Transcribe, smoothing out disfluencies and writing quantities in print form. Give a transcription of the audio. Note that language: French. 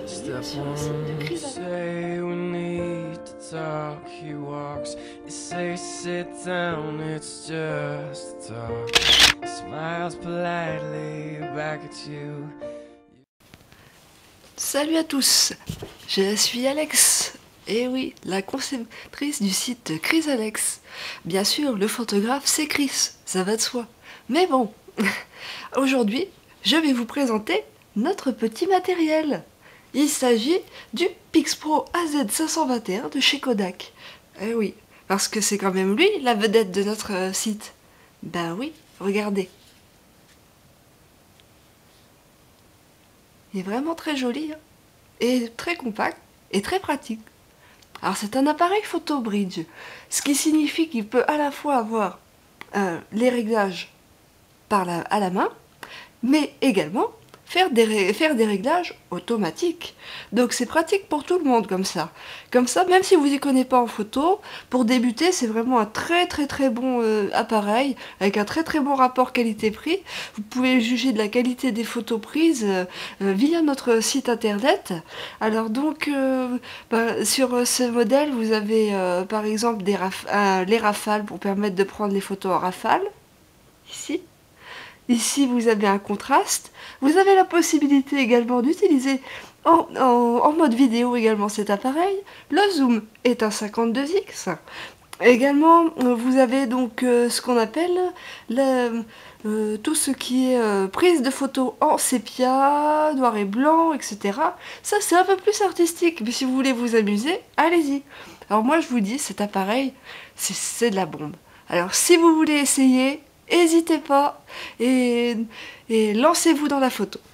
Step one, say we need to talk. He walks, you say sit down, it's just talk. He smiles politely back at you. Salut à tous, je suis Alex, et oui, la conceptrice du site Chris-Alex. Bien sûr, le photographe c'est Chris, ça va de soi. Mais bon, aujourd'hui, je vais vous présenter notre petit matériel. Il s'agit du Pixpro AZ521 de chez Kodak. Eh oui, parce que c'est quand même lui la vedette de notre site. Ben oui, regardez. Il est vraiment très joli, hein, et très compact et très pratique. Alors c'est un appareil photo bridge, ce qui signifie qu'il peut à la fois avoir les réglages à la main, mais également faire des réglages automatiques. Donc c'est pratique pour tout le monde comme ça. Comme ça, même si vous n'y connaissez pas en photo, pour débuter, c'est vraiment un très bon appareil, avec un très bon rapport qualité-prix. Vous pouvez juger de la qualité des photos prises via notre site internet. Alors donc, sur ce modèle, vous avez par exemple les rafales pour permettre de prendre les photos en rafale, ici. Ici, vous avez un contraste. Vous avez la possibilité également d'utiliser en mode vidéo également cet appareil. Le zoom est un 52x. Également, vous avez donc ce qu'on appelle tout ce qui est prise de photos en sépia, noir et blanc, etc. Ça, c'est un peu plus artistique, mais si vous voulez vous amuser, allez-y. Alors moi, je vous dis, cet appareil, c'est de la bombe. Alors, si vous voulez essayer, n'hésitez pas et lancez-vous dans la photo.